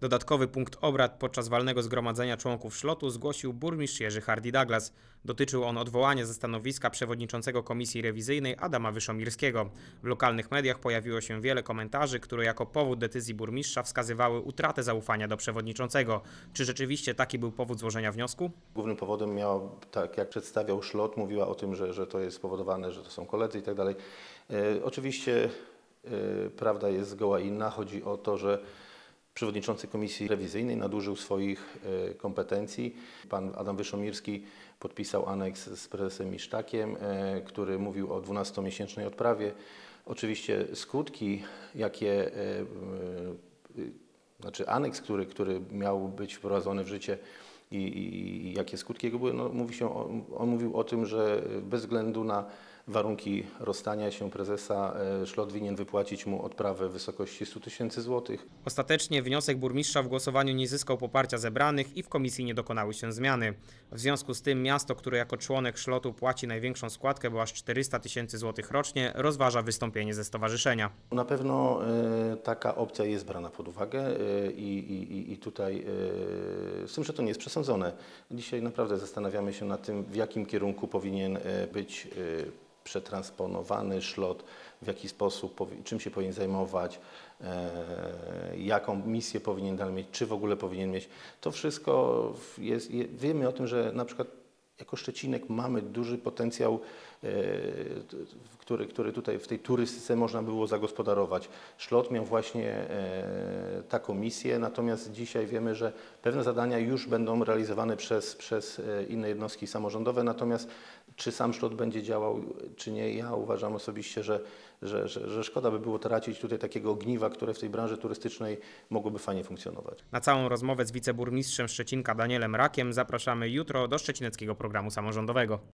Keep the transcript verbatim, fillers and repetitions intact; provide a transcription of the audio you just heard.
Dodatkowy punkt obrad podczas walnego zgromadzenia członków szlotu zgłosił burmistrz Jerzy Hardy-Douglas. Dotyczył on odwołania ze stanowiska przewodniczącego komisji rewizyjnej Adama Wyszomirskiego. W lokalnych mediach pojawiło się wiele komentarzy, które jako powód decyzji burmistrza wskazywały utratę zaufania do przewodniczącego. Czy rzeczywiście taki był powód złożenia wniosku? Głównym powodem miał, tak jak przedstawiał szlot, mówiła o tym, że, że to jest spowodowane, że to są koledzy i tak dalej. E, oczywiście e, prawda jest zgoła inna. Chodzi o to, że przewodniczący komisji rewizyjnej nadużył swoich e, kompetencji. Pan Adam Wyszomirski podpisał aneks z prezesem Miszczakiem, e, który mówił o dwunastomiesięcznej odprawie. Oczywiście skutki, jakie, e, e, znaczy aneks, który, który miał być wprowadzony w życie, I, i, i jakie skutki jego były, no, mówi się o, on mówił o tym, że bez względu na warunki rozstania się prezesa szlot winien wypłacić mu odprawę w wysokości stu tysięcy złotych. Ostatecznie wniosek burmistrza w głosowaniu nie zyskał poparcia zebranych i w komisji nie dokonały się zmiany. W związku z tym miasto, które jako członek szlotu płaci największą składkę, bo aż czterysta tysięcy złotych rocznie, rozważa wystąpienie ze stowarzyszenia. Na pewno y, taka opcja jest brana pod uwagę y, i, i tutaj y, z tym, że to nie jest przesądzone. Dzisiaj naprawdę zastanawiamy się nad tym, w jakim kierunku powinien y, być y, przetransponowany szlot, w jaki sposób, czym się powinien zajmować, e, jaką misję powinien dalej mieć, czy w ogóle powinien mieć. To wszystko jest, wiemy o tym, że na przykład jako Szczecinek mamy duży potencjał, e, który, który tutaj w tej turystyce można było zagospodarować. Szlot miał właśnie e, taką misję, natomiast dzisiaj wiemy, że pewne zadania już będą realizowane przez, przez inne jednostki samorządowe, natomiast czy sam szlot będzie działał, czy nie, ja uważam osobiście, że, że, że, że szkoda by było tracić tutaj takiego ogniwa, które w tej branży turystycznej mogłoby fajnie funkcjonować. Na całą rozmowę z wiceburmistrzem Szczecinka Danielem Rakiem zapraszamy jutro do szczecineckiego programu samorządowego.